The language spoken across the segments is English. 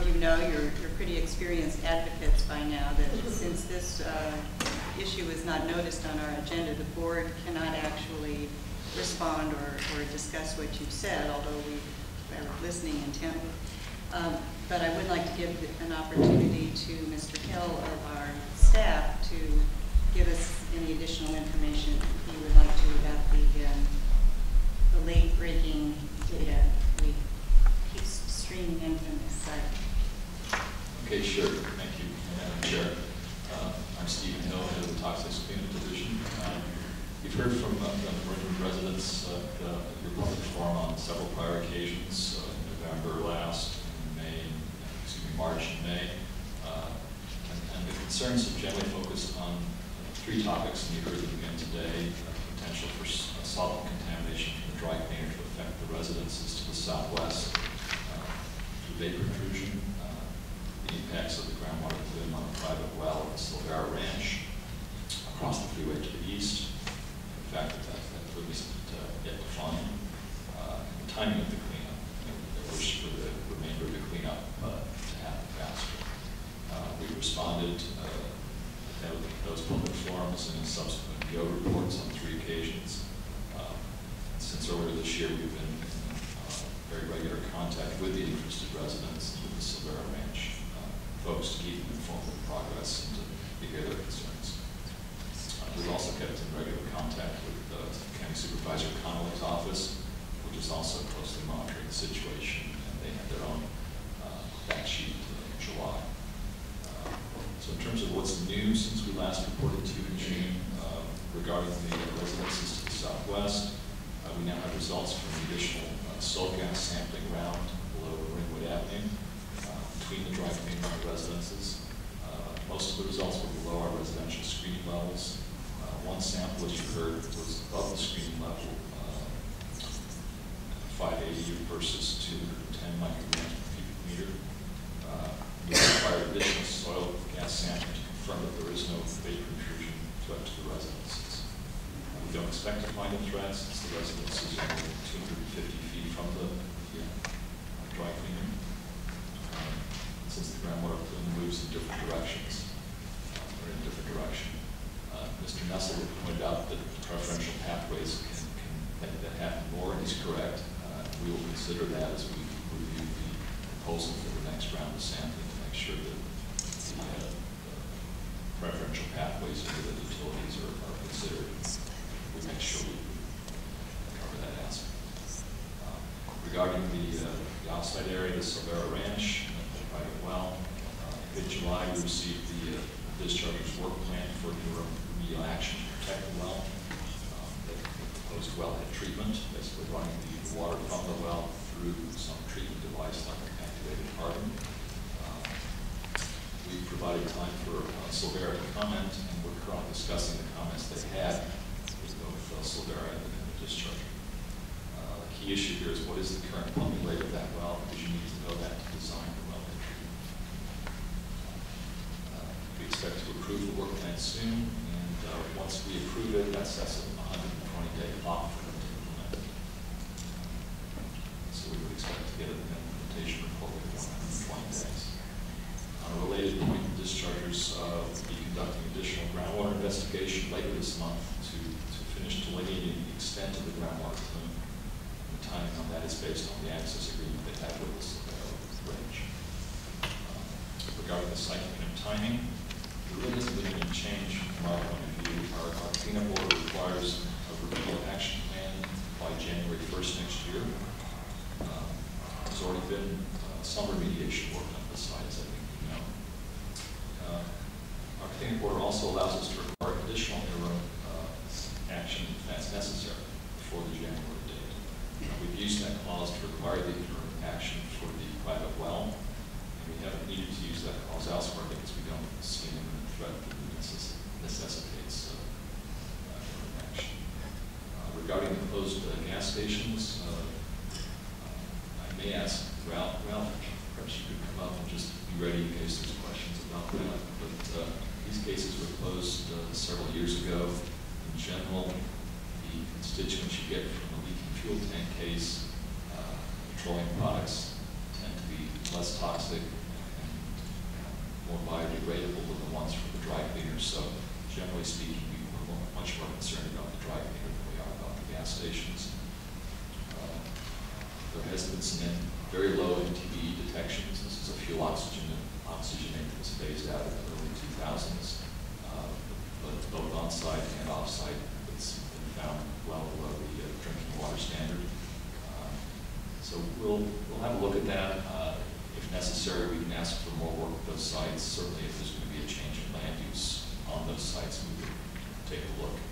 you know, you're pretty experienced advocates by now, that since this issue is not noticed on our agenda, the board cannot actually respond or discuss what you've said, although we are listening intently. But I would like to give an opportunity to Mr. Hill of our staff to give us any additional information he would like to about the late-breaking data we keep streaming in from this site. Okay, sure. Thank you, Madam Chair. I'm Stephen Hill, head of the Toxics Cleanup Division. You've heard from the Marinwood residents at your public forum on several prior occasions, November last, March and May. And the concerns have generally focused on three topics, and you heard them again today: potential for solvent contamination from the dry cleaner to affect the residences to the southwest, through vapor intrusion, the impacts of the groundwater plume on a private well at the Silvera Ranch, across the freeway to the east, the fact that plume isn't yet defined, and the timing of the cleanup. I wish for the remainder of the cleanup to happen faster. We responded to those public forums and in subsequent BO reports on 3 occasions. Since earlier this year, we've been in very regular contact with the interested residents and with the Silvera Ranch folks to keep them informed of progress and to hear their concerns. We've also kept in regular contact with County Supervisor Connolly's office, which is also closely monitoring the situation, and they have their own fact sheet in July. So in terms of what's new since we last reported to you in June regarding the residences to the southwest, we now have results from the additional soil gas sampling round below Marinwood Avenue between the dry cleaner and the residences. Most of the results were below our residential screening levels. One sample, as you heard, was above the screening level, 580 versus 210 micrograms per cubic meter. We require additional soil gas sampling to confirm that there is no vapor intrusion threat to the residences. We don't expect to find a threat since the residences are only 250 feet from the dry cleaner. Since the groundwater plume moves in different directions, or in a different direction. Mr. Nessel pointed out that preferential pathways can make that happen more, and he's correct. We will consider that as we review the proposal for the next round of sampling to make sure that the preferential pathways for the utilities are considered. We make sure we cover that aspect. Regarding the outside area, the Silvera Ranch, the private well, in July we received the discharger's work plan for remedial action to protect the well. The proposed wellhead treatment, basically running the water from the well through some treatment device like an activated carbon. We provided time for Silvera to comment, and we're currently discussing the comments they had with Silvera and the discharger. The key issue here is what is the current pumping rate of that well, because you need to know that to design the wellhead treatment. We expect to approve the work plan soon, and once we approve it, that sets a 120-day clock for them to implement it. So we would expect to get an implementation report within 120 days. On a related point, the dischargers will be conducting additional groundwater investigation later this month to finish delineating the extent of the groundwater plume. And the timing on that is based on the access agreement they have with the Silvera Ranch. Regarding the site cleanup timing, there really hasn't been any change from our point of view. Our cleanup order requires a remedial action plan by January 1st next year. There's already been some remediation work on this site, as I think you know. Our cleanup order also allows us to require additional interim action if that's necessary before the January date. We've used that clause to require the interim action for the private well. We haven't needed to use that clause elsewhere because we don't see any threat that necessitates action. Regarding the closed gas stations, I may ask Ralph, perhaps you could come up and just be ready in case there's questions about that. But these cases were closed several years ago. In general, the constituents you get from a leaking fuel tank case, petroleum products tend to be less toxic, more biodegradable than the ones from the dry cleaners. So generally speaking, we're much more concerned about the dry cleaner than we are about the gas stations. There has been some very low MTBE detections. This is a fuel oxygenate that was phased out in the early 2000s. But both on-site and off-site, it's been found well below the drinking water standard. So we'll have a look at that. If necessary, we can ask for more work at those sites. Certainly, if there's going to be a change in land use on those sites, we would take a look.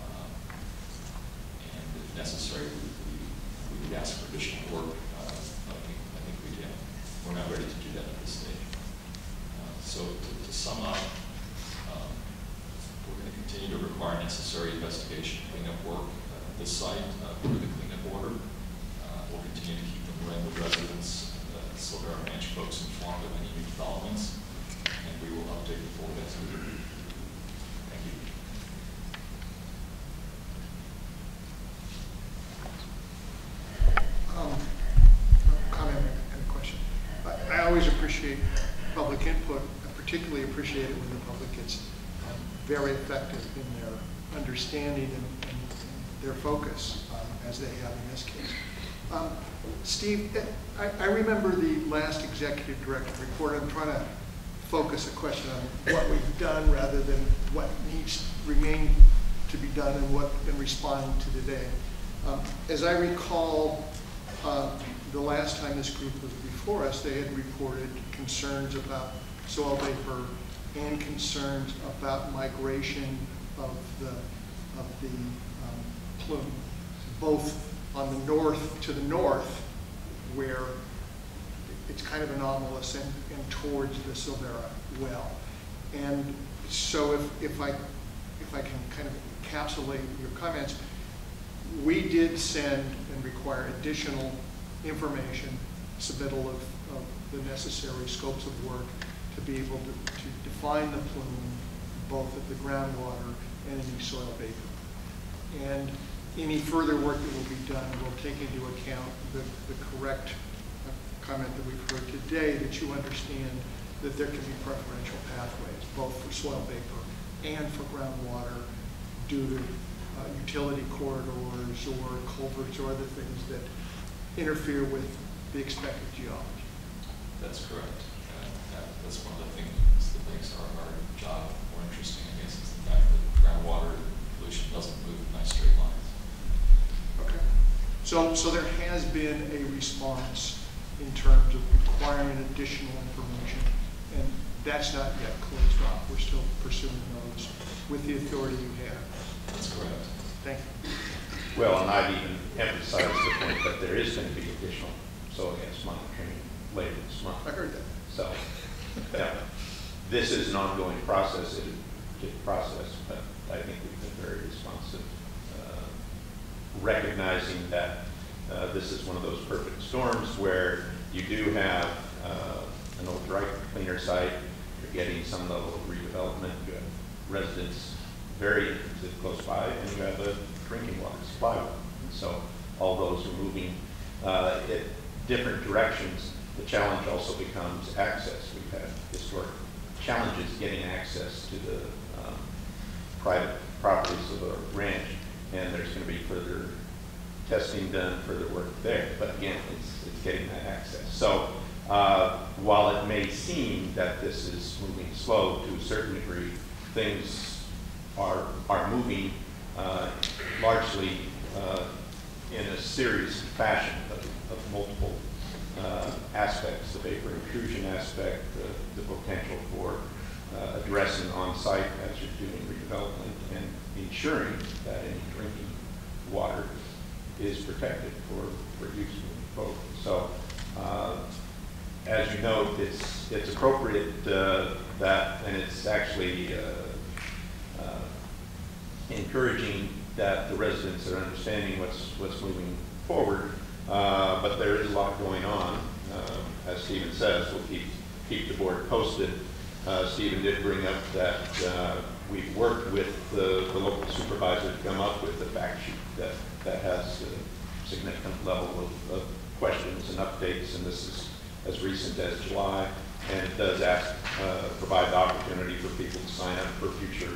And if necessary, we would ask for additional work. I think we did. We're not ready to do that at this stage. So to sum up, we're going to continue to require necessary investigation and cleanup work at this site through the cleanup order. We'll continue to keep the Marinwood residents, Silvera Ranch folks informed of any new developments, and we will update the board as we do. Thank you. Comment and a question. I always appreciate public input. I particularly appreciate it when the public gets very effective in their understanding and their focus, as they have in this case. Steve, I remember the last executive director report. I'm trying to focus a question on what we've done rather than what needs remain to be done and what in responding to today. As I recall, the last time this group was before us, they had reported concerns about soil vapor and concerns about migration of the plume, both on the north, to the north, where it's kind of anomalous, and towards the Silvera well. And so if I can kind of encapsulate your comments, we did send and require additional information, submittal of the necessary scopes of work to be able to define the plume, both at the groundwater and any soil vapor. And any further work that will be done will take into account the correct comment that we've heard today, that you understand that there can be preferential pathways, both for soil vapor and for groundwater, due to utility corridors or culverts or other things that interfere with the expected geology. That's correct. That's one of the things that makes our job more interesting, I guess, is the fact that groundwater pollution doesn't move in nice straight lines. Okay. So there has been a response in terms of requiring additional information, and that's not yet closed off. We're still pursuing those with the authority you have. That's correct. Thank you. Well, and I'd even emphasize the point that there is going to be additional soil gas monitoring later this month. I heard that. So, yeah, this is an ongoing process, but I think we've been very responsive, recognizing that this is one of those perfect storms where you do have an old dry cleaner site, you're getting some level of redevelopment, you have residents very interested close by, and you have a drinking water supply well. And so all those are moving in different directions. The challenge also becomes access. We've had historic challenges getting access to the private properties of the ranch, and there's going to be further testing done, further work there. But again, it's getting that access. So while it may seem that this is moving slow to a certain degree, things are moving largely in a serious fashion of multiple aspects, the vapor intrusion aspect, the potential for addressing on-site as you're doing redevelopment, and ensuring that any drinking water is protected for use moving forward. So, as you know, it's appropriate that, and it's actually encouraging that the residents are understanding what's moving forward. But there is a lot going on. As Stephen says, we'll keep the board posted. Stephen did bring up that we've worked with the local supervisor to come up with a fact sheet that has a significant level of questions and updates, and this is as recent as July. And it does provide the opportunity for people to sign up for future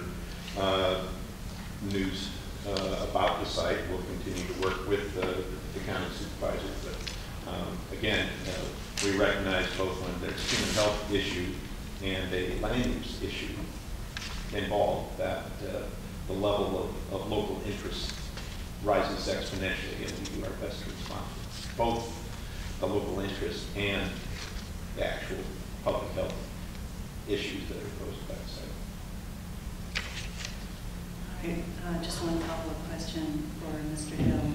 news about the site. We'll continue to work with the county supervisor. But again, we recognize both when there's a human health issue and a land use issue involved, that the level of local interest rises exponentially, and we do our best to respond to both the local interest and the actual public health issues that are posed by the site. All right, just one follow-up question for Mr. Hill.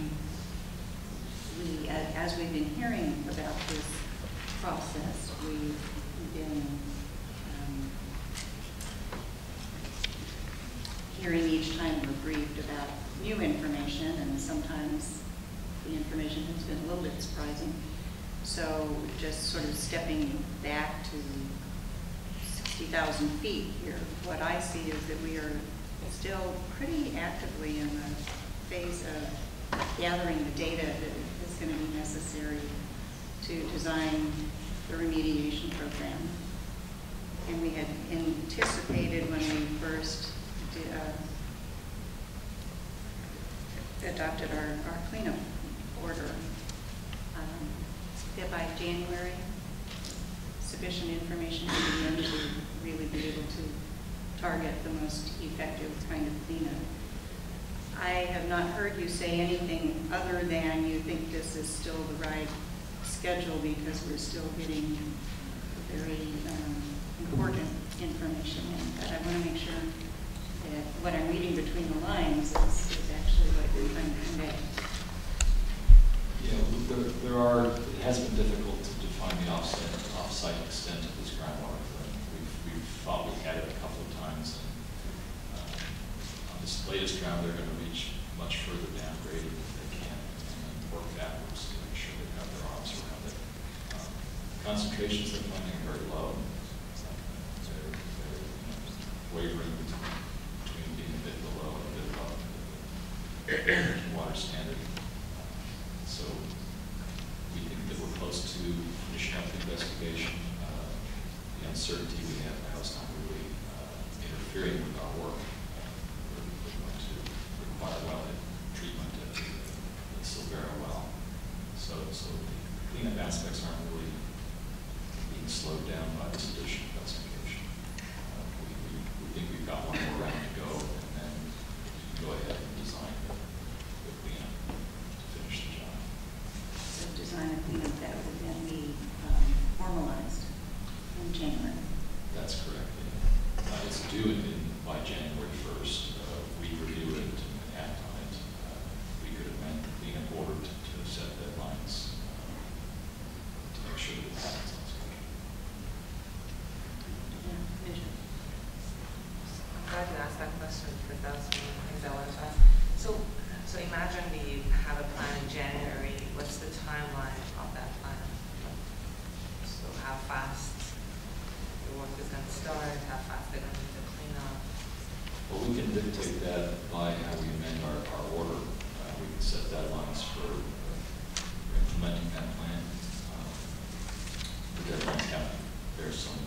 As we've been hearing about this process, we've been hearing each time we're briefed about new information, and sometimes the information has been a little bit surprising. So just sort of stepping back to 60,000 feet here, what I see is that we are still pretty actively in the phase of gathering the data that is going to be necessary to design the remediation program. And we had anticipated when we first adopted our cleanup order that by January, sufficient information to begin to really be able to target the most effective kind of cleanup. I have not heard you say anything other than you think this is still the right schedule, because we're still getting very important information in. But I want to make sure that what I'm reading between the lines is actually what you're trying to convey. Yeah, it has been difficult to define the off-site extent of this groundwater flow. We've thought we had it a couple of times. On this latest round, they're going to reach much further downgraded if they can, and then work backwards to make sure they've got their arms around it. Concentrations they're finding are very low. They're wavering between being a bit below and a bit above the water standard. So we think that we're close to finishing up the investigation. The uncertainty we have now is not really interfering with our work. We're going to require wellhead treatment at the Silvera well. So the cleanup aspects aren't really being slowed down by this additional investigation. We think we've got one more round to go, and then go ahead and design the cleanup to finish the job. So design a cleanup that would then be formalized in January. That's correct. Yeah. It's due by January 1st. We review it and act on it. We could amend the cleanup order to set deadlines to make sure that it happens on schedule. Yeah, Commissioner. I'm glad you asked that question, because that was one of the things I wanted to ask. So imagine we have a plan in January. What's the timeline of that plan? So how fast the work is going to start, how fast they're going to do the cleanup? Well, we can dictate that by how we amend our order. We can set deadlines for implementing that plan. The deadlines have to bear some,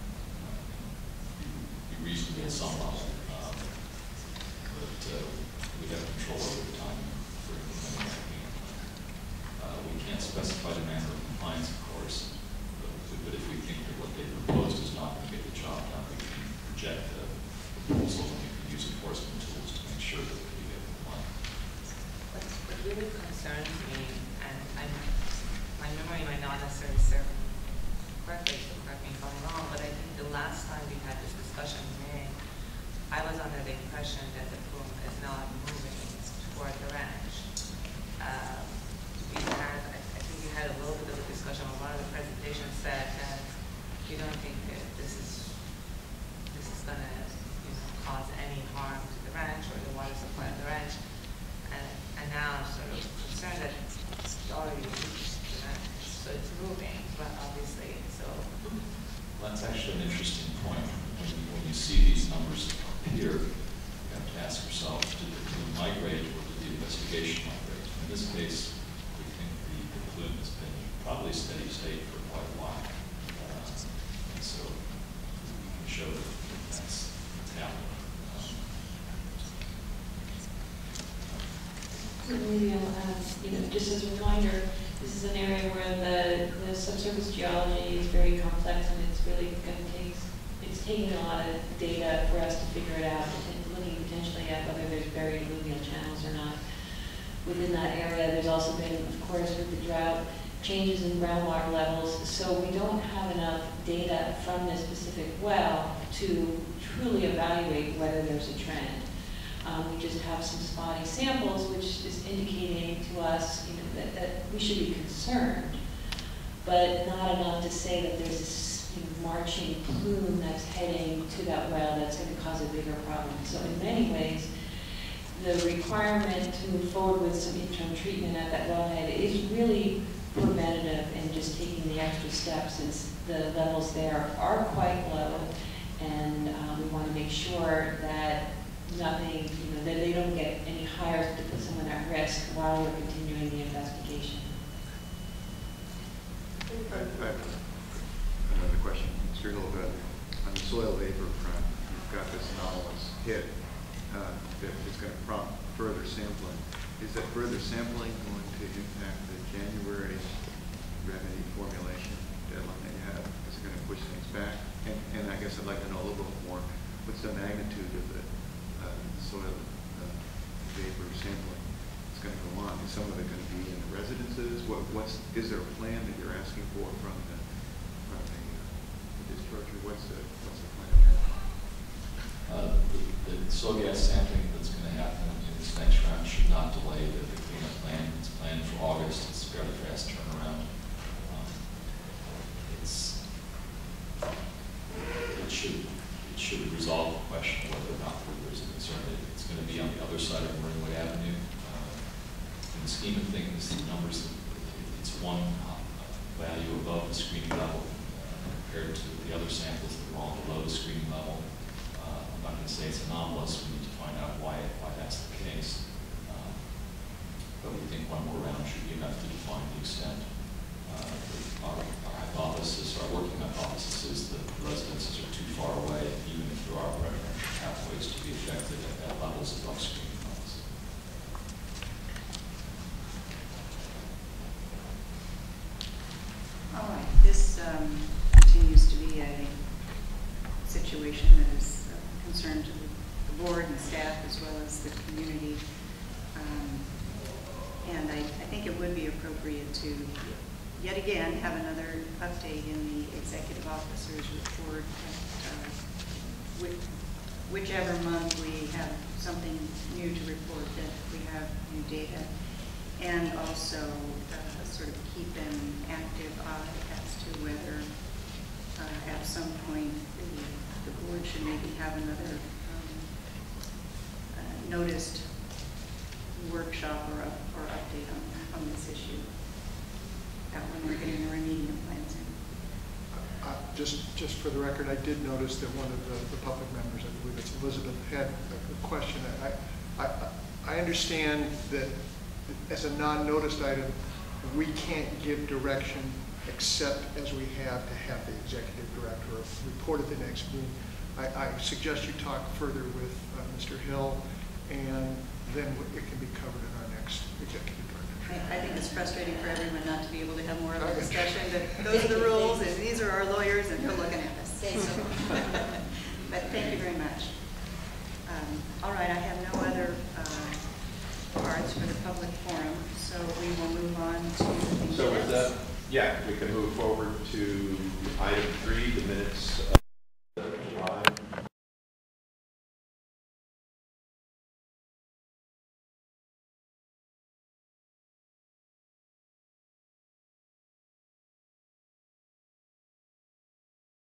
be reasonable at some level. But we have control over the time for implementing that plan. We can't specify demand or compliance, of course, but if we think that what they proposed is not going to get the job done, we can reject the proposal, and we can use enforcement tools to make sure that we get compliant. What really concerns me, and my memory might not necessarily serve me correctly, so correct me if I'm wrong, but I think the last time we had this discussion in May, I was under the impression that the plume is not moving toward the ranch. I think we had a little bit of a discussion on one of the presentations said that you don't think that this is going to cause any harm to the ranch or the water supply of the ranch, and now I'm sort of concerned that it's already reached the ranch, so it's moving, but obviously so. Well, that's actually an interesting point. When you see these numbers appear, you have to ask yourself, did the plume migrate or did the investigation migrate? In this case, we think the plume has been probably steady state for quite a while. just as a reminder, this is an area where the subsurface geology is very complex, and it's really going to take, it's taking a lot of data for us to figure it out, and looking potentially at whether there's buried alluvial channels or not within that area. There's also been, of course, with the drought, changes in groundwater levels, so we don't have enough data from this specific well to truly evaluate whether there's a trend. We just have some spotty samples, which is indicating to us, you know, that we should be concerned, but not enough to say that there's this, you know, marching plume that's heading to that well that's going to cause a bigger problem. So in many ways, the requirement to move forward with some interim treatment at that wellhead is really preventative and just taking the extra steps, since the levels there are quite low, and we want to make sure that nothing, you know, that they don't get any higher to put someone at risk while we're continuing the investigation. I have another question. Mr. Hill, on the soil vapor front, you've got this anomalous hit that is going to prompt further sampling. Is that further sampling going to impact the January remedy formulation deadline that you have? Is it going to push things back? And I guess I'd like to know a little bit more. What's the magnitude of the soil vapor sampling that's going to go on? Is some of it going to be in the residences? Is there a plan that you're asking for from the discharger? What's the plan there? The soil gas sampling that's going to happen in this next round should not delay the cleanup plan. It's planned for August. It's a fairly fast turnaround. It should resolve the question of whether or not there's a concern. It's going to be on the other side of Marinwood Avenue. In the scheme of things, the numbers, it's one value above the screening level compared to the other samples that are all below the screening level. I'm not going to say it's anomalous. We need to find out why that's the case. But we think one more round should be enough to define the extent. Our hypothesis, our working hypothesis, is that the residences are too far away, even if there are preferential pathways to be effective at levels above screening levels. All right, this continues to be a situation that is a concern to the board and staff as well as the community. And I think it would be appropriate to yet again have another update in the executive officer's report. Whichever month we have something new to report, that we have new data, and also sort of keep an active eye as to whether at some point the board should maybe have another noticed workshop or update on this issue when we're getting the remedial plans in. Just for the record, I did notice that one of the public members, I believe it's Elizabeth, had a question. I understand that as a non-noticed item, we can't give direction except as we have to have the executive director report at the next meeting. I suggest you talk further with Mr. Hill, and then it can be covered in our next executive director. I think it's frustrating for everyone not to be able to have more of a discussion, but those are the rules, and these are our lawyers, and they're looking at us. But thank you very much. All right, I have no other parts for the public forum, so we will move on to the minutes. So with that, yeah, we can move forward to item 3, the minutes